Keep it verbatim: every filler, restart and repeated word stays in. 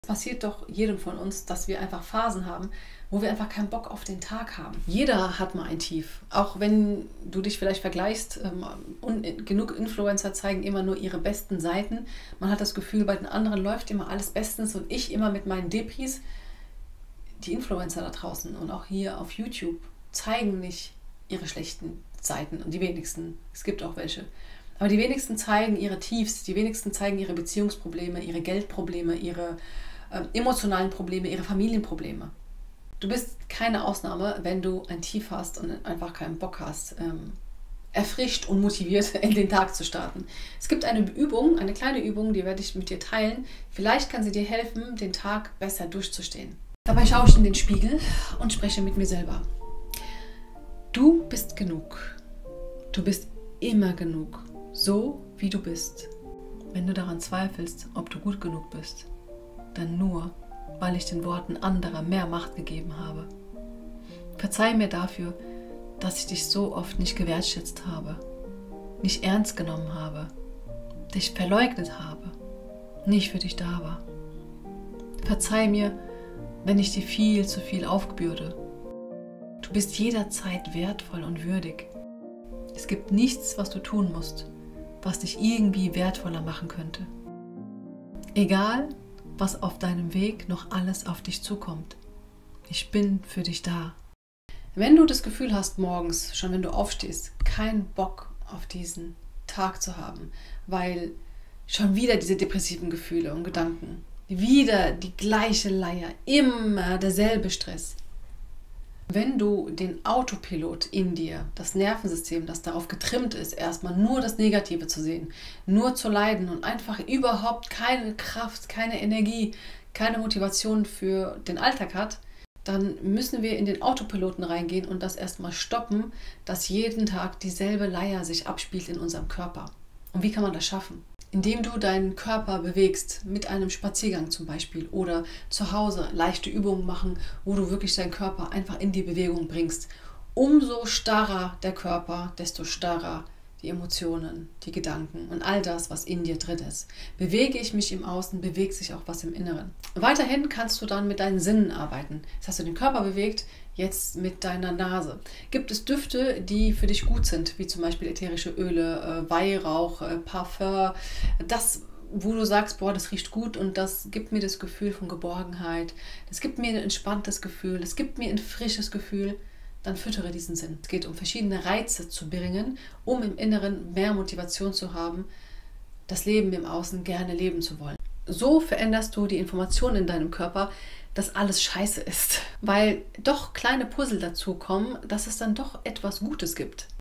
Es passiert doch jedem von uns, dass wir einfach Phasen haben, wo wir einfach keinen Bock auf den Tag haben. Jeder hat mal ein Tief. Auch wenn du dich vielleicht vergleichst, ähm, und genug Influencer zeigen immer nur ihre besten Seiten. Man hat das Gefühl, bei den anderen läuft immer alles bestens und ich immer mit meinen Depris. Die Influencer da draußen und auch hier auf YouTube zeigen nicht ihre schlechten Seiten und die wenigsten. Es gibt auch welche. Aber die wenigsten zeigen ihre Tiefs, die wenigsten zeigen ihre Beziehungsprobleme, ihre Geldprobleme, ihre äh, emotionalen Probleme, ihre Familienprobleme. Du bist keine Ausnahme, wenn du ein Tief hast und einfach keinen Bock hast, ähm, erfrischt und motiviert in den Tag zu starten. Es gibt eine Übung, eine kleine Übung, die werde ich mit dir teilen. Vielleicht kann sie dir helfen, den Tag besser durchzustehen. Dabei schaue ich in den Spiegel und spreche mit mir selber. Du bist genug. Du bist immer genug. So wie du bist. Wenn du daran zweifelst, ob du gut genug bist, dann nur, weil ich den Worten anderer mehr Macht gegeben habe. Verzeih mir dafür, dass ich dich so oft nicht gewertschätzt habe, nicht ernst genommen habe, dich verleugnet habe, nicht für dich da war. Verzeih mir, wenn ich dir viel zu viel aufbürde. Du bist jederzeit wertvoll und würdig. Es gibt nichts, was du tun musst, was dich irgendwie wertvoller machen könnte. Egal, was auf deinem Weg noch alles auf dich zukommt. Ich bin für dich da. Wenn du das Gefühl hast, morgens, schon wenn du aufstehst, keinen Bock auf diesen Tag zu haben, weil schon wieder diese depressiven Gefühle und Gedanken, wieder die gleiche Leier, immer derselbe Stress. Wenn du den Autopilot in dir, das Nervensystem, das darauf getrimmt ist, erstmal nur das Negative zu sehen, nur zu leiden und einfach überhaupt keine Kraft, keine Energie, keine Motivation für den Alltag hat, dann müssen wir in den Autopiloten reingehen und das erstmal stoppen, dass jeden Tag dieselbe Leier sich abspielt in unserem Körper. Und wie kann man das schaffen? Indem du deinen Körper bewegst, mit einem Spaziergang zum Beispiel oder zu Hause leichte Übungen machen, wo du wirklich deinen Körper einfach in die Bewegung bringst. Umso starrer der Körper, desto starrer die Emotionen, die Gedanken und all das, was in dir drin ist. Bewege ich mich im Außen, bewegt sich auch was im Inneren. Weiterhin kannst du dann mit deinen Sinnen arbeiten. Jetzt hast du den Körper bewegt, jetzt mit deiner Nase. Gibt es Düfte, die für dich gut sind, wie zum Beispiel ätherische Öle, Weihrauch, Parfum, das, wo du sagst, boah, das riecht gut und das gibt mir das Gefühl von Geborgenheit, das gibt mir ein entspanntes Gefühl, das gibt mir ein frisches Gefühl, dann füttere diesen Sinn. Es geht um verschiedene Reize zu bringen, um im Inneren mehr Motivation zu haben, das Leben im Außen gerne leben zu wollen. So veränderst du die Informationen in deinem Körper, dass alles scheiße ist, weil doch kleine Puzzle dazu kommen, dass es dann doch etwas Gutes gibt.